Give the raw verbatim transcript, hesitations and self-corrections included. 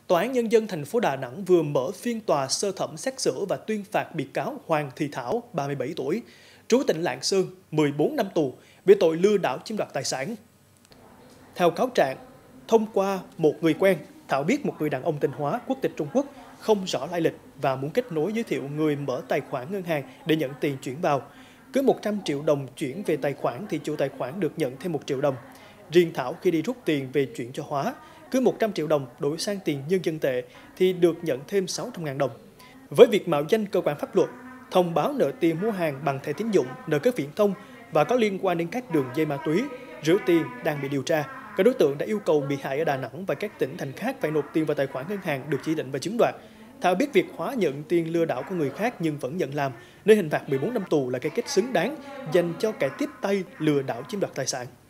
Tòa án Nhân dân thành phố Đà Nẵng vừa mở phiên tòa sơ thẩm xét xử và tuyên phạt bị cáo Hoàng Thị Thảo, ba mươi bảy tuổi, trú tỉnh Lạng Sơn, mười bốn năm tù về tội lừa đảo chiếm đoạt tài sản. Theo cáo trạng, thông qua một người quen, Thảo biết một người đàn ông tên Hóa, quốc tịch Trung Quốc, không rõ lai lịch và muốn kết nối giới thiệu người mở tài khoản ngân hàng để nhận tiền chuyển vào. Cứ một trăm triệu đồng chuyển về tài khoản thì chủ tài khoản được nhận thêm một triệu đồng. Riêng Thảo khi đi rút tiền về chuyển cho Hóa, cứ một trăm triệu đồng đổi sang tiền nhân dân tệ thì được nhận thêm sáu trăm nghìn đồng. Với việc mạo danh cơ quan pháp luật, thông báo nợ tiền mua hàng bằng thẻ tín dụng, nợ các viễn thông và có liên quan đến các đường dây ma túy, rửa tiền đang bị điều tra, các đối tượng đã yêu cầu bị hại ở Đà Nẵng và các tỉnh thành khác phải nộp tiền vào tài khoản ngân hàng được chỉ định và chiếm đoạt. Thảo biết việc Hóa nhận tiền lừa đảo của người khác nhưng vẫn nhận làm, nên hình phạt mười bốn năm tù là cái kết xứng đáng dành cho kẻ tiếp tay lừa đảo chiếm đoạt tài sản.